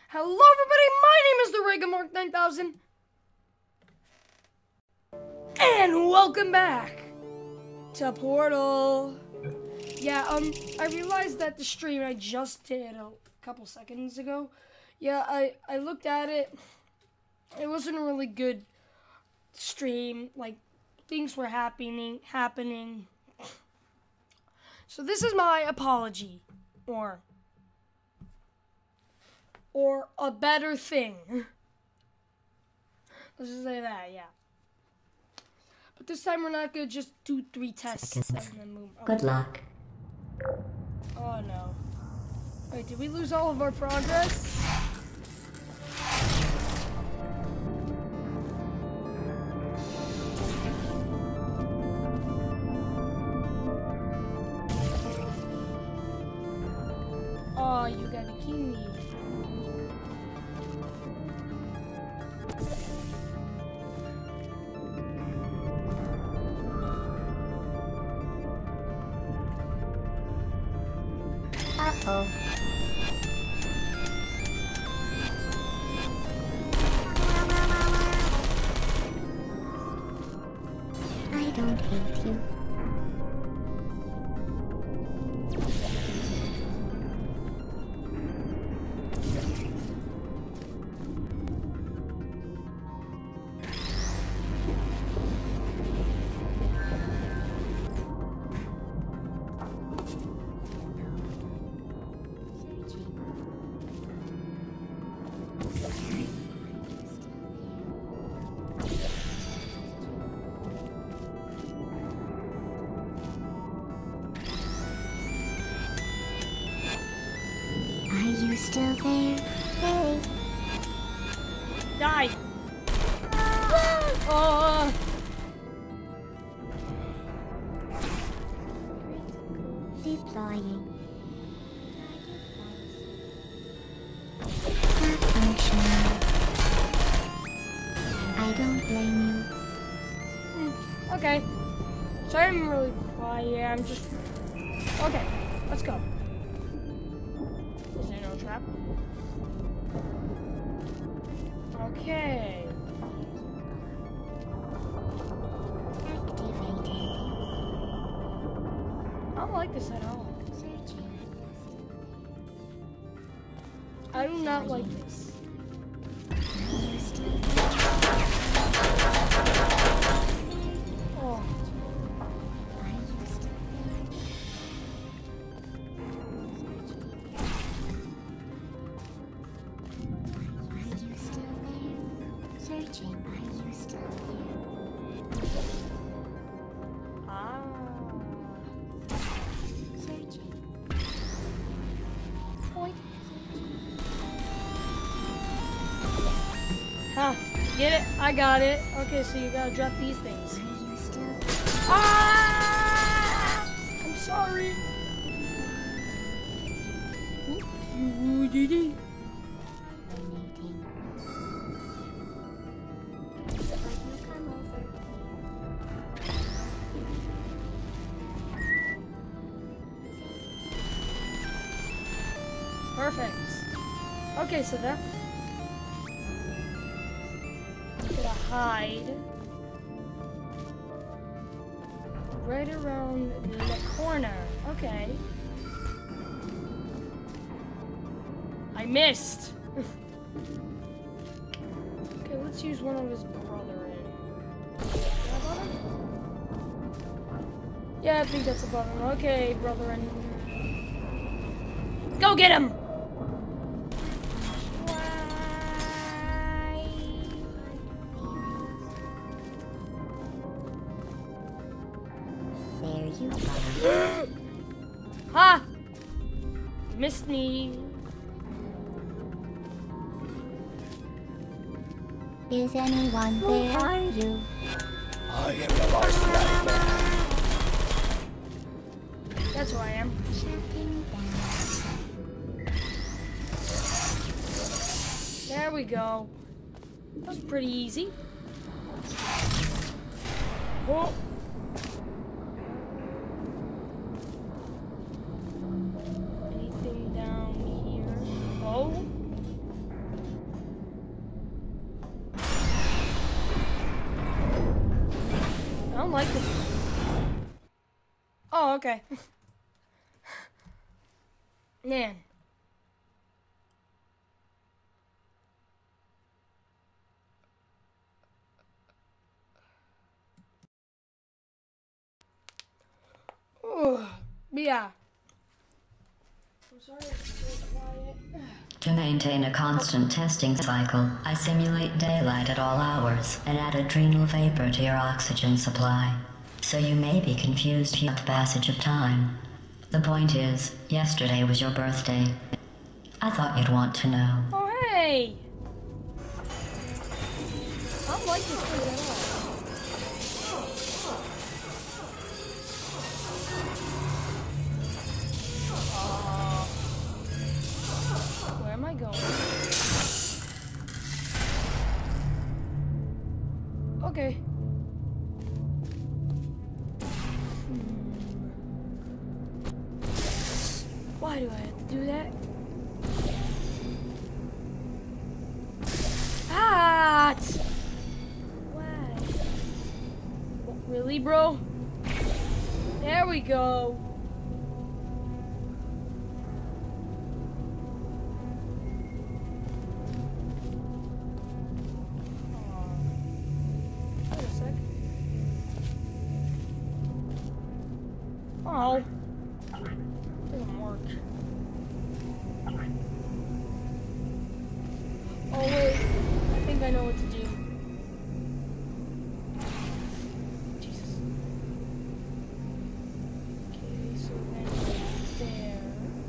Hello everybody, my name is the Regamark 9000 and welcome back to Portal. Yeah, I realized that the stream I just did a couple seconds ago, I looked at it. It wasn't a really good stream, like things were happening. So this is my apology, or a better thing. Let's just say that, yeah. But this time we're not gonna just do 3 tests and then move. Oh. Good luck. Oh no. Wait, did we lose all of our progress? Oh, you got a kiwi. Uh-oh. I don't hate you. Still there? Hey. Die! Oh! Deploying. Malfunctioning. I don't blame you. Okay. Sorry I'm really quiet, I'm just... Okay, let's go. Is there no trap? Okay. Activating. I don't like this at all. I do not like this. Oh. Huh, get it? I got it. Okay, so you gotta drop these things. Ah! I'm sorry. Perfect. Okay, so that. Gonna hide right around the corner. Okay. I missed. Okay, let's use one of his brethren. Yeah, I think that's a button. Okay, brethren. Go get him! There you go. Ha! Missed me. Is anyone there? Who are you? I am the last man. That's who I am. Shutting down. There we go. That was pretty easy. Oh. Anything down here? Oh. like this. Oh, okay. Man. Ooh, yeah. I'm sorry it's so quiet. To maintain a constant testing cycle, I simulate daylight at all hours and add adrenal vapor to your oxygen supply. So you may be confused with the passage of time. The point is, yesterday was your birthday. I thought you'd want to know. Oh, hey! I don't like this place at all. Where am I going? Okay. Why do I have to do that? Ah! Why? What, really, bro? There we go. Wait a sec. Oh. Doesn't work. Oh wait, I think I know what to do. Jesus. Okay, so then there.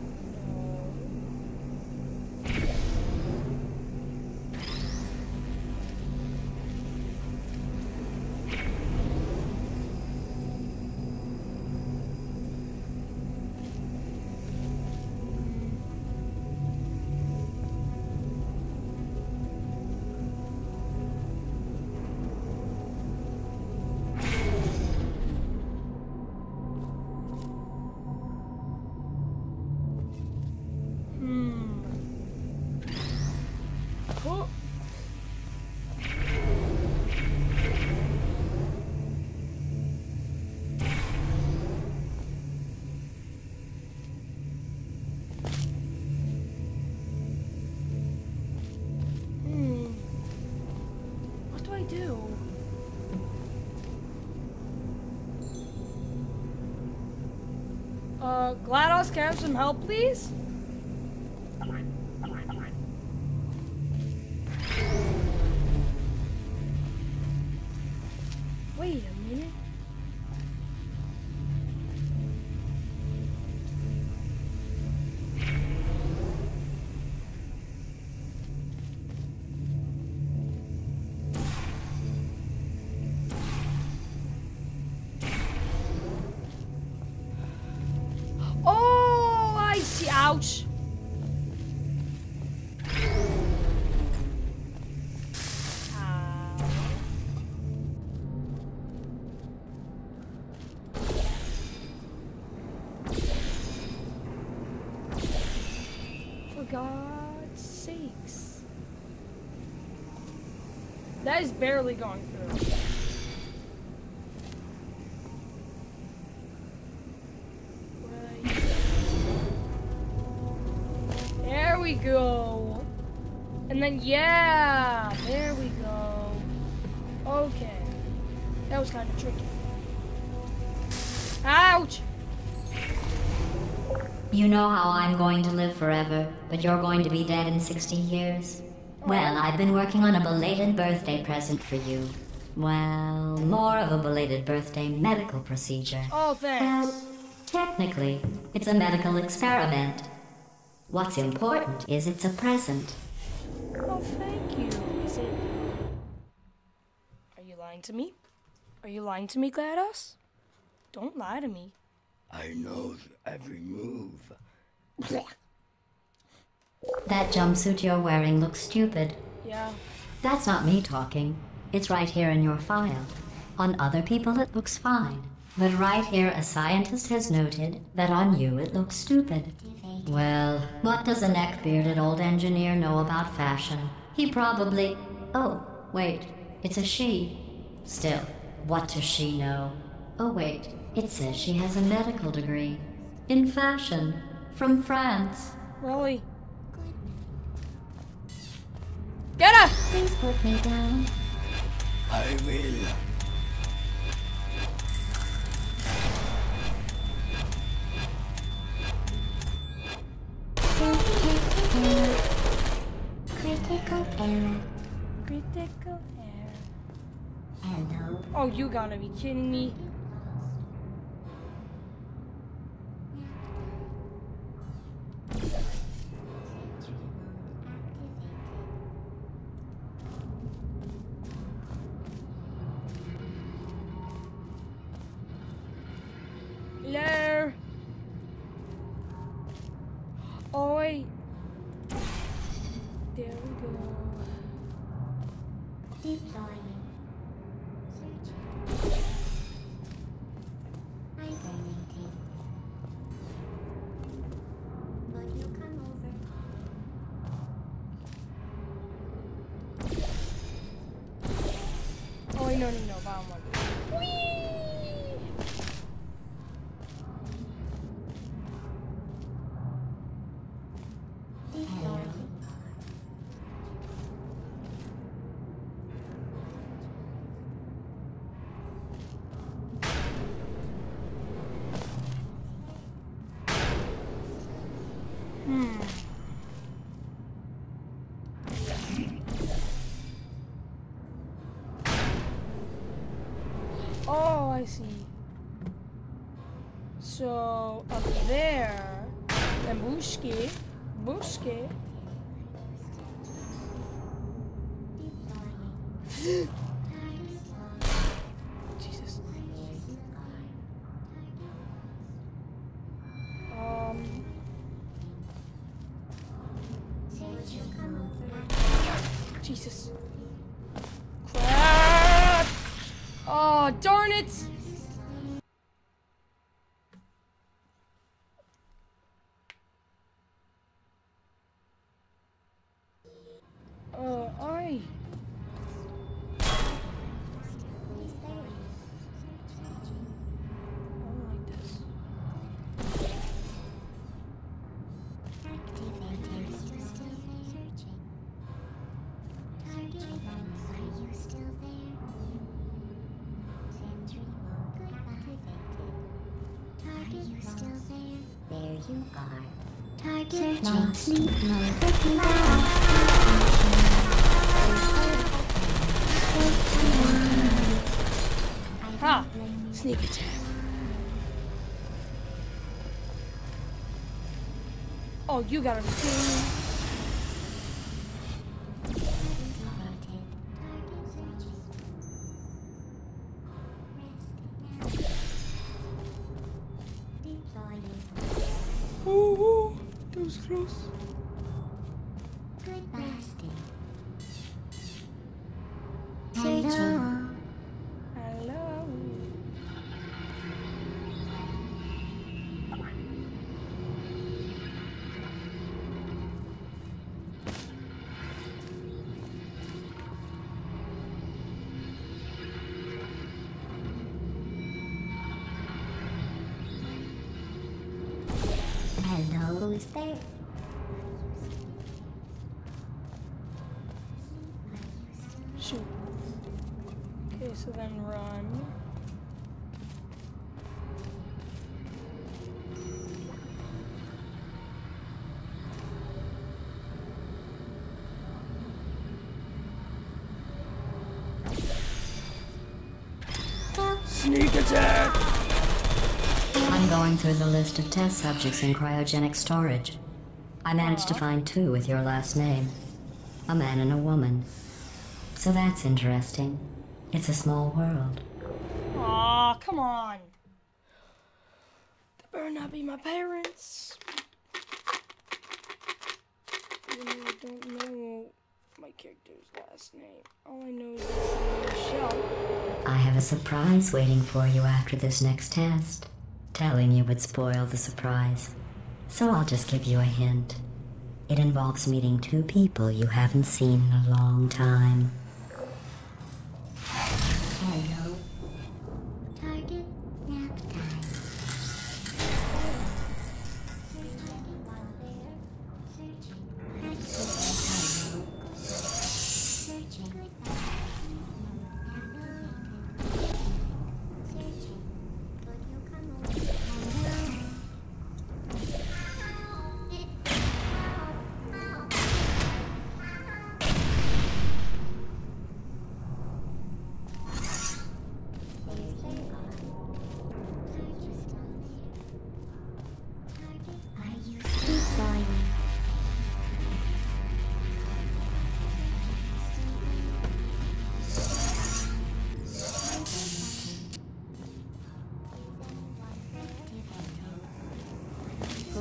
Oh. What do I do? GLaDOS, can I have some help, please? Wait a minute. Oh, I see. Ouch. For God's sakes. That is barely going through. Right. There we go. And then, yeah, there we go. Okay. That was kind of tricky. Ouch! You know how I'm going to live forever, but you're going to be dead in 60 years? Well, I've been working on a belated birthday present for you. Well, more of a belated birthday medical procedure. Oh, thanks. Well, technically, it's a medical experiment. What's important is it's a present. Oh, thank you. Is it... Are you lying to me? Are you lying to me, GLaDOS? Don't lie to me. I know every move. That jumpsuit you're wearing looks stupid. Yeah. That's not me talking. It's right here in your file. On other people it looks fine. But right here a scientist has noted that on you it looks stupid. Well, what does a neck-bearded old engineer know about fashion? He probably... Oh, wait. It's a she. Still, What does she know? Oh wait, it says she has a medical degree. In fashion. From France. Really? Get her! Please put me down. I will. Critical error. Critical error. Hello. Oh, you gotta be kidding me. Hello? Oh, wait. There we go. Deploying. Searching. Hibernating. Will you come over? Oh, wait, no, vamos. Deploying. Oh, I see. So, up there, then Bushki. Deploying. Jesus. Will you come over? Jesus. Crap! Oh, darn it! I. He's there. Searching. I don't like this. Activated. Are you still there? Searching. Target box. Are you still there? Sentry mode activated. Target. Are you still there? There you are. Target locked. Sleep mode. Looking back. Ha! Sneak attack. Oh, you gotta be kidding me. Ooh, that was close. Hello. Hello. Hello. Who's there? Shoot. Okay, so then run. Sneak attack! I'm going through the list of test subjects in cryogenic storage. I managed to find 2 with your last name. A man and a woman. So that's interesting. It's a small world. Aw, come on. That better not be my parents. You know, I don't know my character's last name. All I know is it's Michelle. I have a surprise waiting for you after this next test. Telling you would spoil the surprise. So I'll just give you a hint. It involves meeting 2 people you haven't seen in a long time. Hello.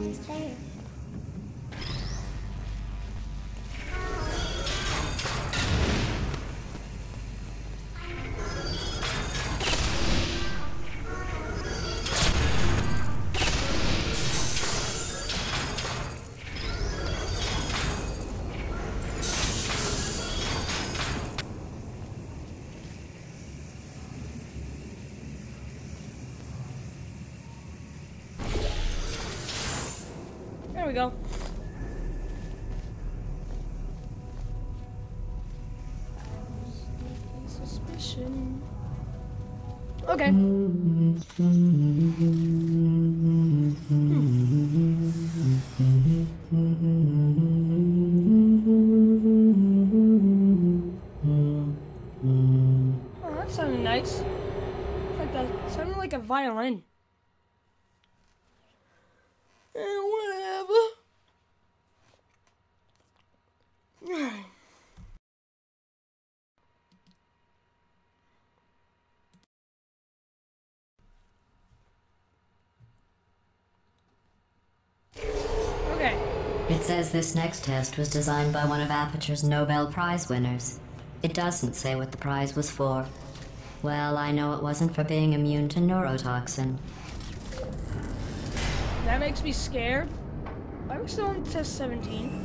always there. There we go. Suspicion. Okay. Oh, that sounded nice. Like that sounded like a violin. Whatever. Okay. It says this next test was designed by one of Aperture's Nobel Prize winners. It doesn't say what the prize was for. Well, I know it wasn't for being immune to neurotoxin. That makes me scared. Why are we still on test 17?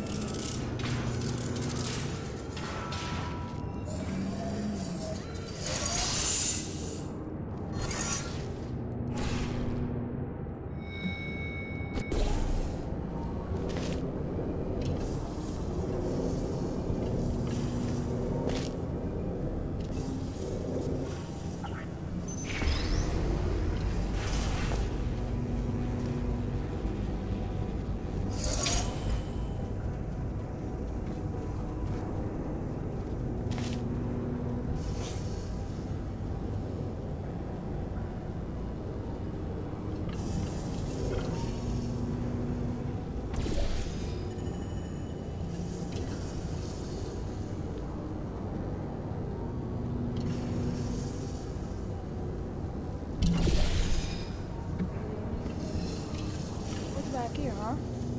Back here, huh?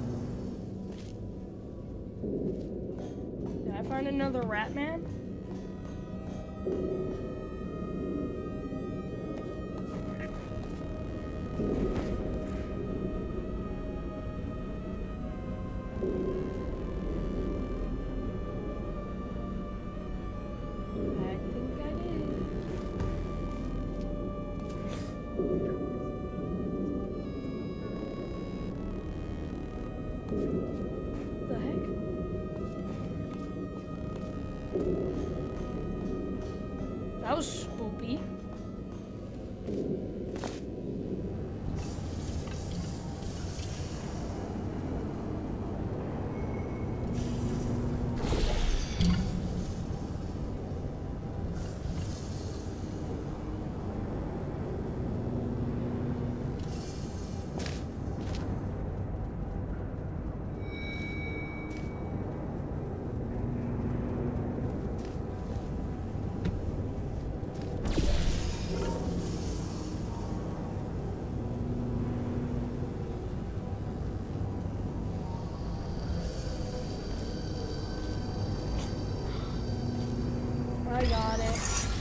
Did I find another rat man? I think I did. The heck? That was spoopy. I got it.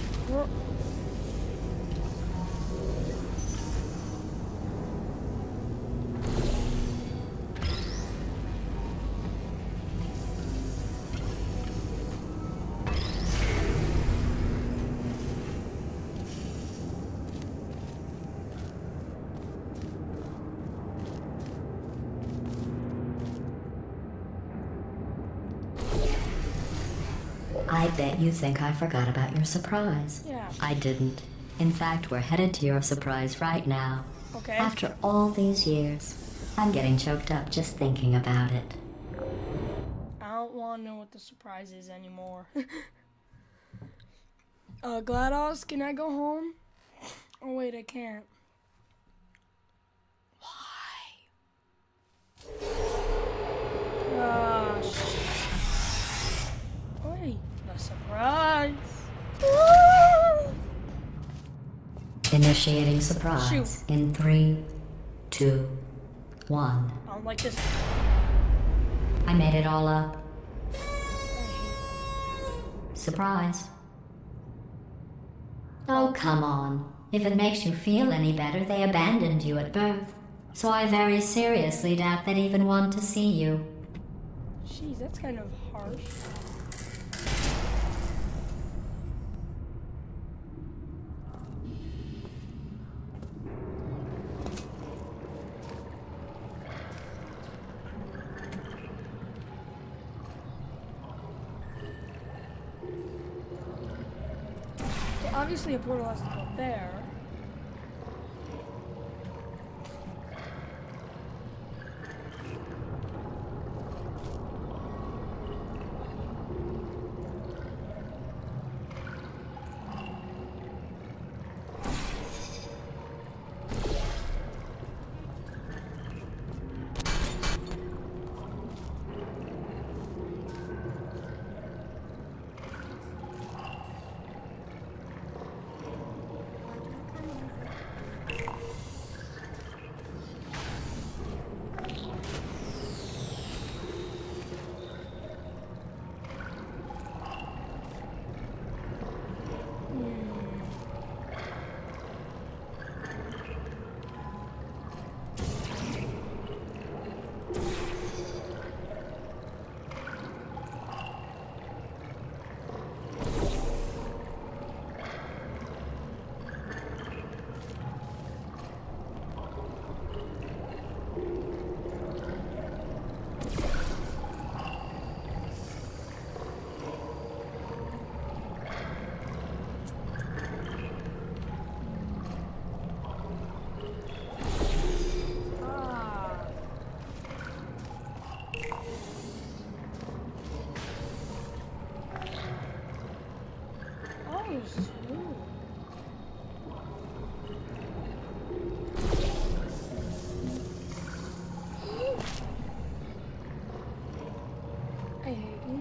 I bet you think I forgot about your surprise. Yeah. I didn't. In fact, we're headed to your surprise right now. Okay. After all these years, I'm getting choked up just thinking about it. I don't want to know what the surprise is anymore. GLaDOS, can I go home? Oh wait, I can't. Why? Ah, shit. Wait, the surprise. Initiating surprise. Shoot. In 3, 2, 1. I don't like this. I made it all up. Surprise. Oh, come on. If it makes you feel any better, they abandoned you at birth. So I very seriously doubt they'd even want to see you. Jeez, that's kind of harsh. Okay, obviously a portal has to go there. I hate you.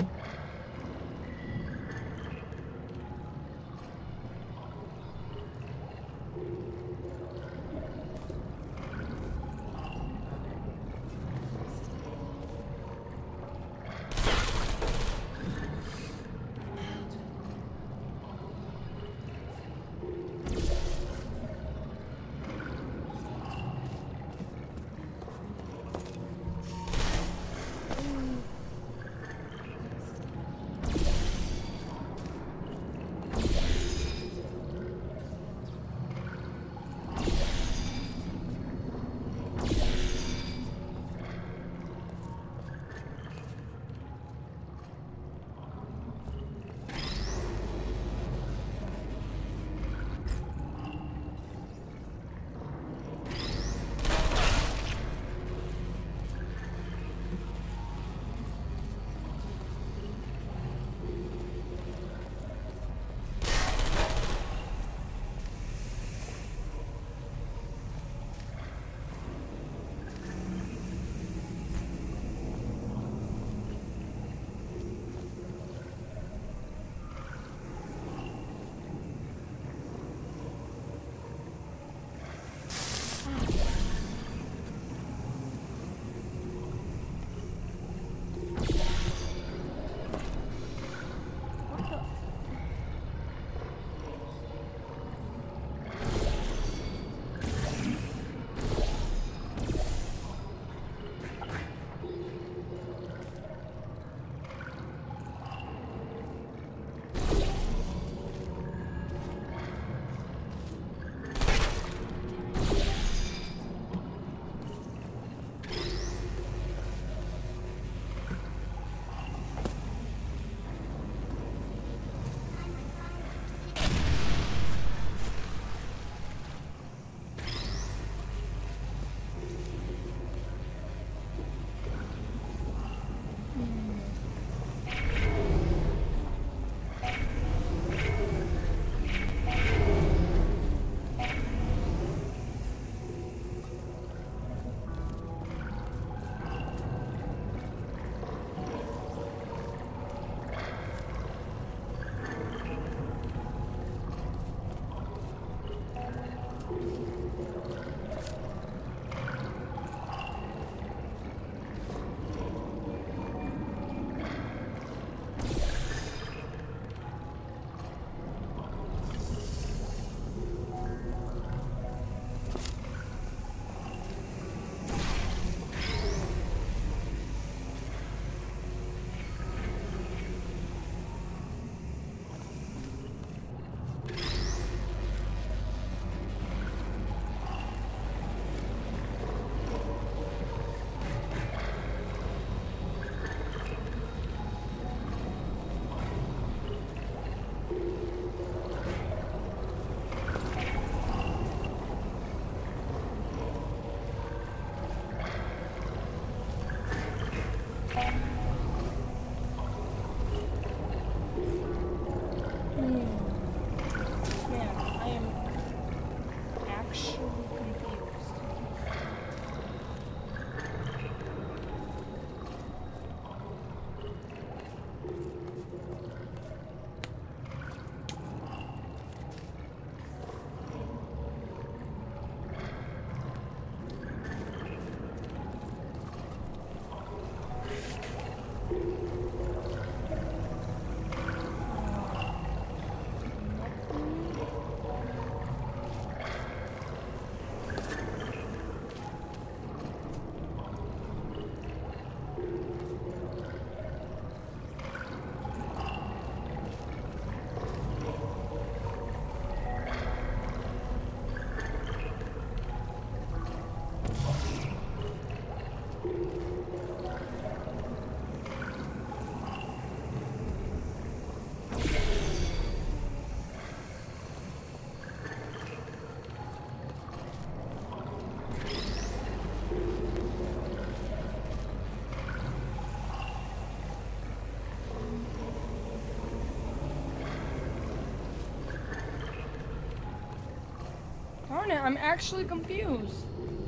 I'm actually confused.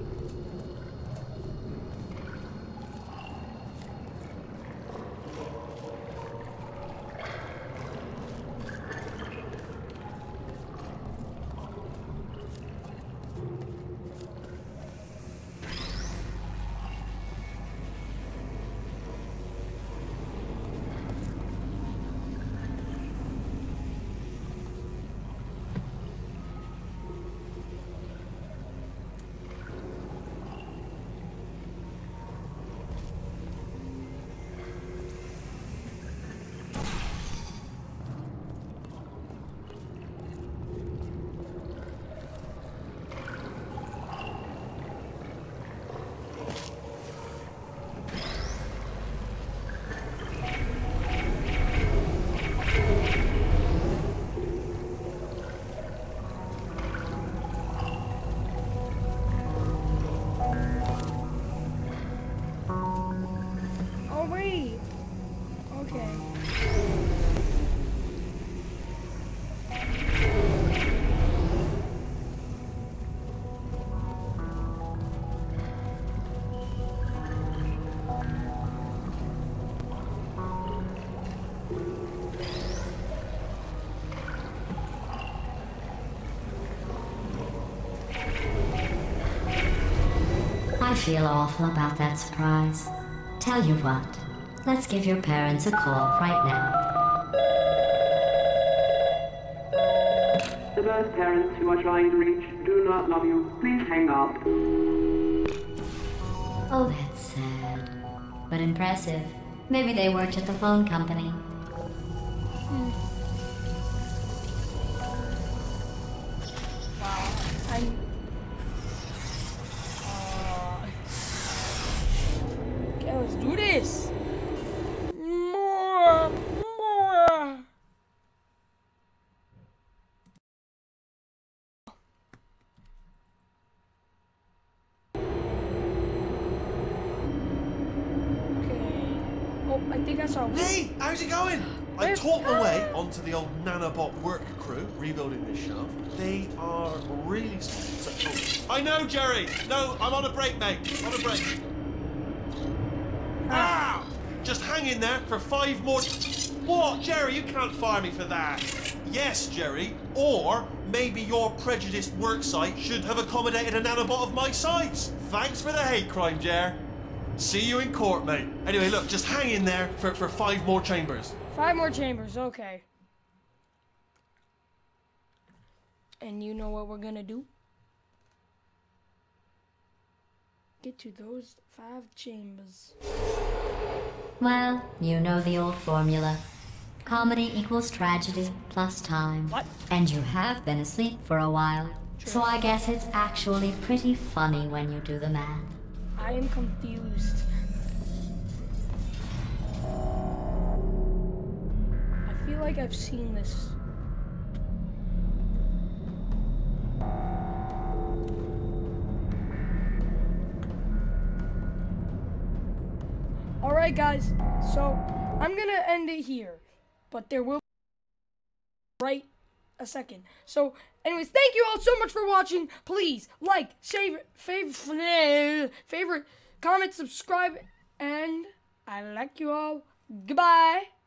Oh wait. Okay. I feel awful about that surprise. Tell you what, let's give your parents a call right now. The birth parents you are trying to reach do not love you. Please hang up. Oh, that's sad. But impressive. Maybe they worked at the phone company. Okay, let's do this. More. Oh, I think I saw. Hey, how's it going? I Where's- taught my way onto the old nanobot work crew rebuilding this shaft. They are really smart. I know, Jerry. No, I'm on a break, mate. On a break. Ah! Just hang in there for 5 more. What, Jerry? You can't fire me for that. Yes, Jerry. Or maybe your prejudiced work site should have accommodated a nanobot of my size. Thanks for the hate crime, Jer. See you in court, mate. Anyway, look, just hang in there for 5 more chambers. 5 more chambers, okay. And you know what we're gonna do? Get to those 5 chambers. Well, you know the old formula. Comedy equals tragedy plus time. What? And you have been asleep for a while. So I guess it's actually pretty funny when you do the math. I am confused. I feel like I've seen this. Alright guys, so I'm gonna end it here. But there will be right a second. So anyways, thank you all so much for watching. Please like, favorite, comment, subscribe, and I like you all. Goodbye.